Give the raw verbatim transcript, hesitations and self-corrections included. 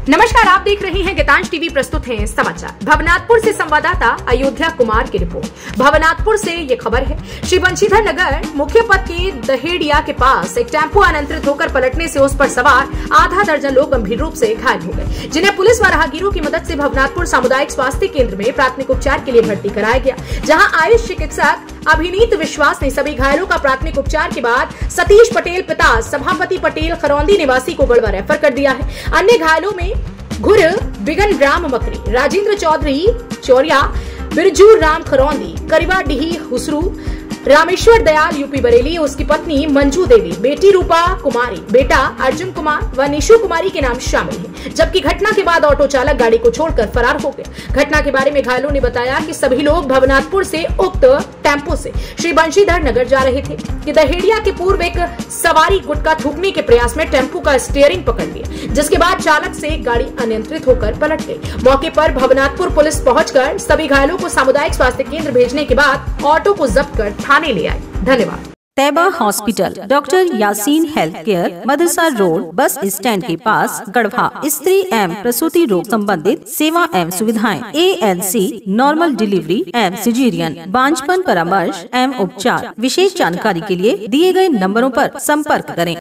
नमस्कार, आप देख रहे हैं गीतांश टीवी। प्रस्तुत हैं समाचार। भवनाथपुर से संवाददाता अयोध्या कुमार की रिपोर्ट। भवनाथपुर से ये खबर है, श्री बंशीधर नगर मुख्य पथ के दहेड़िया के पास एक टेम्पो अनियंत्रित होकर पलटने से उस पर सवार आधा दर्जन लोग गंभीर रूप से घायल हो गए, जिन्हें पुलिस व राहगीरों की मदद से भवनाथपुर सामुदायिक स्वास्थ्य केंद्र में प्राथमिक उपचार के लिए भर्ती कराया गया, जहाँ आयुष चिकित्सक अभिनीत विश्वास ने सभी घायलों का प्राथमिक उपचार के बाद सतीश पटेल पिता सभापति पटेल खरौंदी निवासी को गढ़वा रेफर कर दिया है। अन्य घायलों में घुर बिगन राम मकरी, राजेंद्र चौधरी चौरिया, बिरजू राम खरौंदी, करीवा डिही हुसरू, रामेश्वर दयाल यूपी बरेली, उसकी पत्नी मंजू देवी, बेटी रूपा कुमारी, बेटा अर्जुन कुमार व निशु कुमारी के नाम शामिल हैं। जबकि घटना के बाद ऑटो चालक गाड़ी को छोड़कर फरार हो गया। घटना के बारे में घायलों ने बताया कि सभी लोग भवनाथपुर से उक्त टेम्पो से श्री बंशीधर नगर जा रहे थे कि दहेड़िया के पूर्व एक सवारी गुटखा थूकने के प्रयास में टेम्पो का स्टीयरिंग पकड़ लिया, जिसके बाद चालक से गाड़ी अनियंत्रित होकर पलट गई। मौके पर भवनाथपुर पुलिस पहुंचकर सभी घायलों को सामुदायिक स्वास्थ्य केंद्र भेजने के बाद ऑटो को जब्त कर थाने ले आई। धन्यवाद। Taiyaba hospital, doctor Yasin health care, मदरसा रोड, बस स्टैंड के पास, गढ़वा। स्त्री एवं प्रसूति रोग संबंधित सेवा एवं सुविधाएं, A N C, normal delivery एवं सिजेरियन, बांझपन परामर्श एवं उपचार। विशेष जानकारी के लिए दिए गए नंबरों पर संपर्क करें।